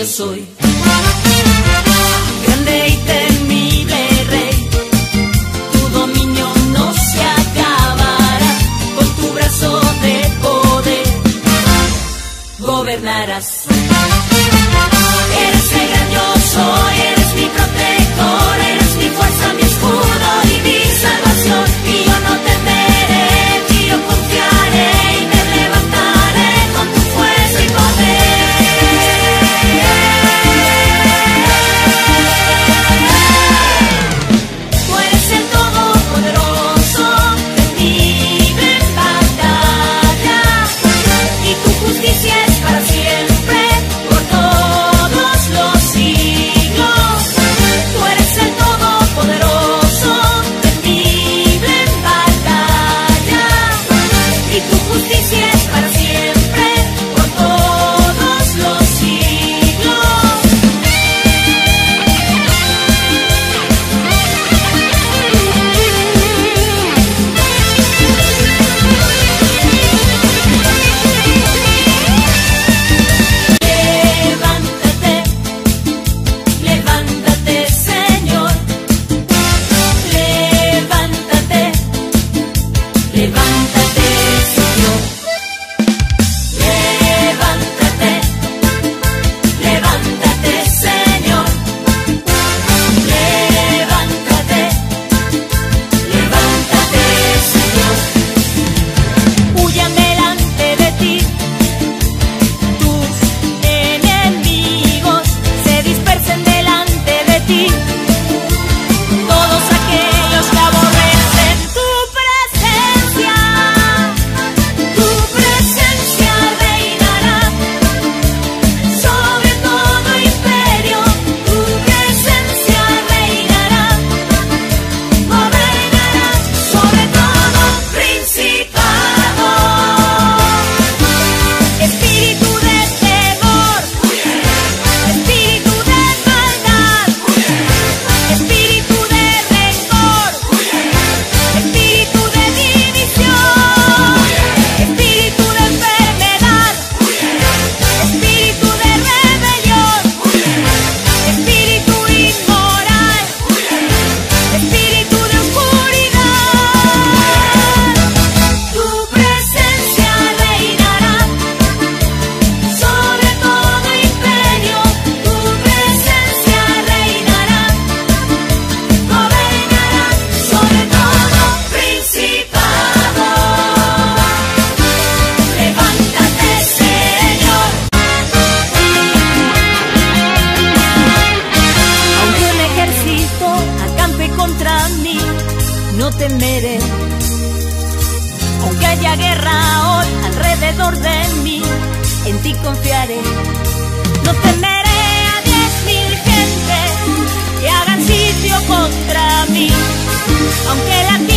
yo soy. Grande y temible Rey, tu dominio no se acabará, con tu brazo de poder gobernarás. Eres el gran yo soy, eres mi protector, eres mi fuerza, mi escudo y mi salvación. Y yo no temeré, en ti yo confiaré y me levantaré con tu fuerza y poder. Tú eres el Todopoderoso, temible en batalla, y tu justicia es para siempre, por todos los siglos. Tú eres el Todopoderoso, temible en batalla, y tu justicia es para siempre, por todos los siglos. Levántate, levántate, Señor. Levántate, levántate, Señor. Levántate, levántate, Señor. Levántate, levántate, Señor. Huyan delante de ti tus enemigos, se dispersen delante de ti todos aquellos que aborrecen tu presencia. Tu presencia reinará sobre todo imperio. Tu presencia reinará, gobernará sobre todo principado. Espíritu de temor, espíritu de maldad, espíritu de rencor, espíritu de división, espíritu de enfermedad, espíritu de rebelión, espíritu inmoral, espíritu de oscuridad. Tu presencia reinará sobre todo imperio. Tu presencia reinará, gobernará sobre todo principado. Levántate, Señor. Aunque un ejército acampe contra mí, no temeré. Aunque haya guerra hoy alrededor de mí, en ti confiaré. No temeré a 10.000 gentes que hagan sitio contra mí. Aunque la tierra